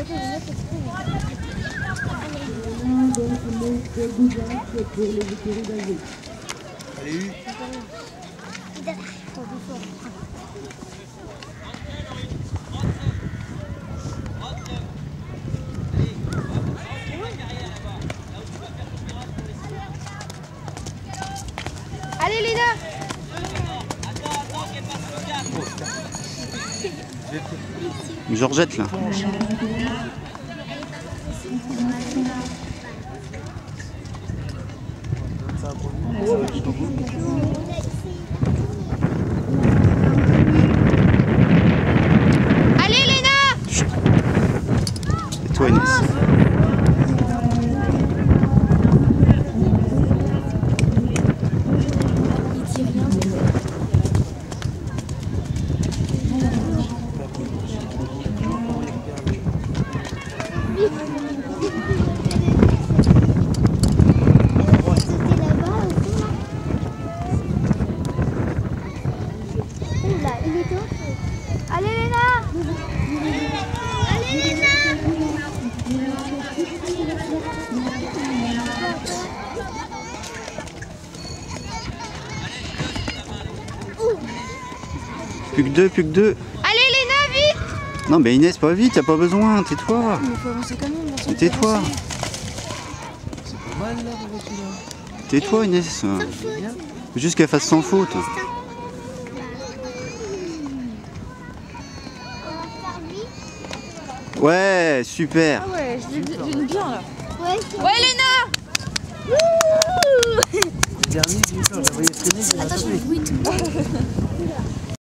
Allez, U. Allez Léna. Georgette là. Allez Léna. Et toi Inès. Allez Léna. Allez Léna. Plus que deux, plus que deux. Allez Léna, vite. Non mais Inès, pas vite, t'as pas besoin, tais-toi. Mais faut avancer quand même. Mais tais-toi. C'est pas mal là, pour celui-là. Tais-toi Inès. Faut juste qu'elle fasse sans faute. Ouais, super. Ah ouais, j'aime bien là. Ouais, Ouais Léna. Le dernier, je la voyais traîner, je l'ai attrapé.